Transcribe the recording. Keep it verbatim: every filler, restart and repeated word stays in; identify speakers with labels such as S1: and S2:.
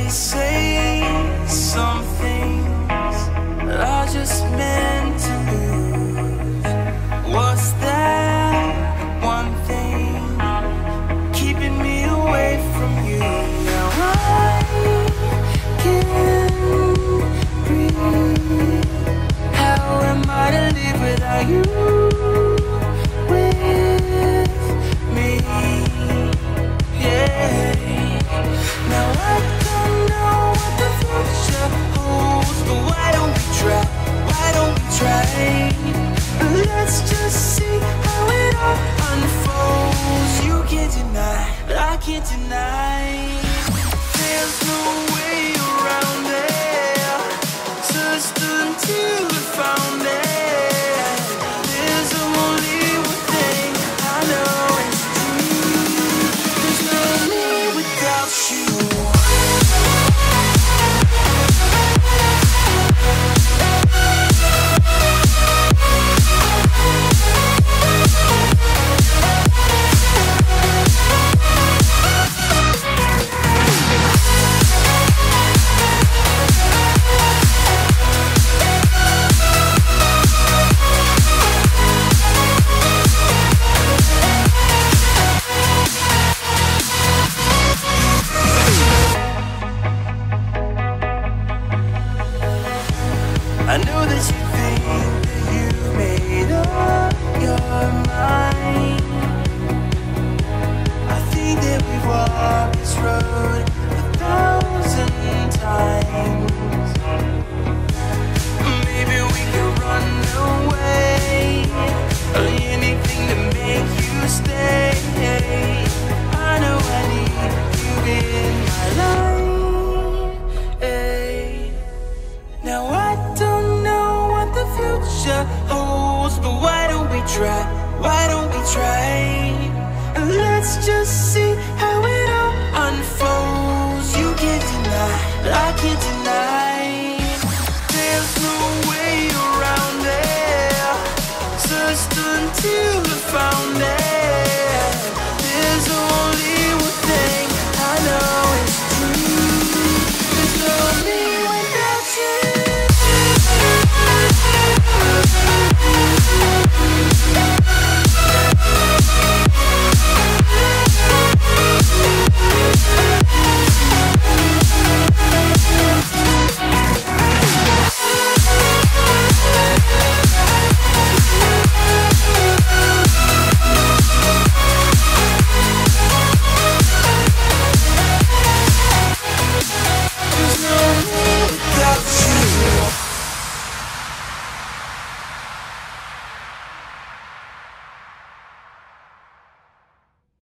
S1: they say some things are just meant to lose. What's that one thing keeping me away from you? Now I can't breathe. How am I to live without you with me? Yeah. Now I don't know what the future holds, but why don't we try? Why don't we try? Let's just see how it all unfolds. You can't deny, but I can't deny. There's no way around it. Just until we found it. There's only one thing I know is true. There's no me without you. I know that you think that you made up your mind. I think that we've walked this road a thousand times. Maybe we could run away, or anything to make you stay. I know I need you in my life. Hey. Now I don't know what the future holds, but why don't we try? Why don't we try? Let's just see how it all unfolds. You can't deny, but I can't deny. There's no way around it. Just until we found it.